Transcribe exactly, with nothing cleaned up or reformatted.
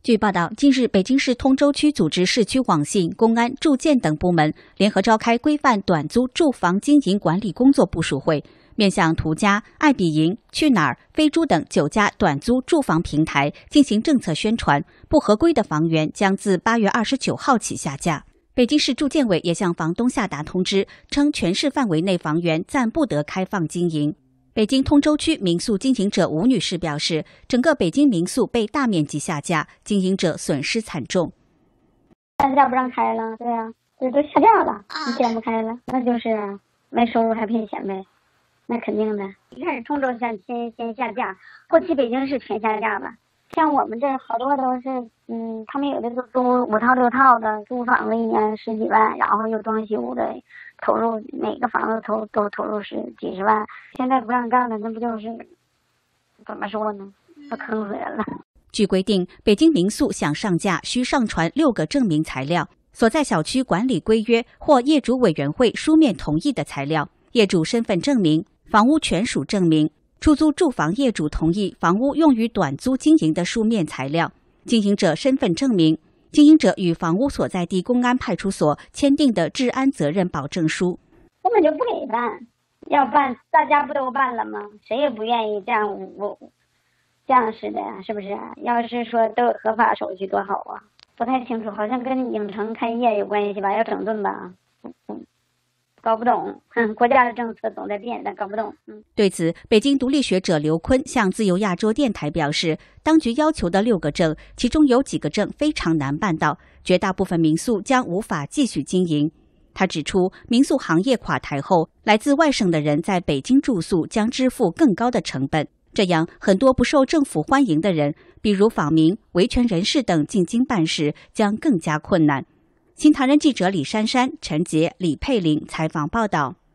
据报道，近日北京市通州区组织市区网信、公安、住建等部门联合召开规范短租住房经营管理工作部署会，面向途家、爱彼迎、去哪儿、飞猪等九家短租住房平台进行政策宣传，不合规的房源将自八月二十九号起下架。北京市住建委也向房东下达通知，称全市范围内房源暂不得开放经营。北京通州区民宿经营者吴女士表示，整个北京民宿被大面积下架，经营者损失惨重。 下架不让开了，对啊，这都下架了，你既然不开了，那就是没收入还赔钱呗，那肯定的。一开始通州先先先下架，后期北京市全下架了。像我们这好多都是，嗯，他们有的都租五套六套的，租房子一年十几万，然后又装修的，投入每个房子投都投入是几十万。现在不让干了，那不就是怎么说呢？都坑死人了。 据规定，北京民宿想上架需上传六个证明材料：所在小区管理规约或业主委员会书面同意的材料、业主身份证明、房屋权属证明、出租住房业主同意房屋用于短租经营的书面材料、经营者身份证明、经营者与房屋所在地公安派出所签订的治安责任保证书。 根本就不给办，要办大家不都办了吗？谁也不愿意这样我这样式的呀，是不是？要是说都有合法手续多好啊！不太清楚，好像跟影城开业有关系吧？要整顿吧？嗯搞不懂，哼，国家的政策总在变，但搞不懂。嗯， 对此，北京独立学者刘坤向自由亚洲电台表示，当局要求的六个证，其中有几个证非常难办到，绝大部分民宿将无法继续经营。他指出，民宿行业垮台后，来自外省的人在北京住宿将支付更高的成本，这样很多不受政府欢迎的人，比如访民、维权人士等进京办事将更加困难。新唐人记者李珊珊、陈杰、李佩玲采访报道。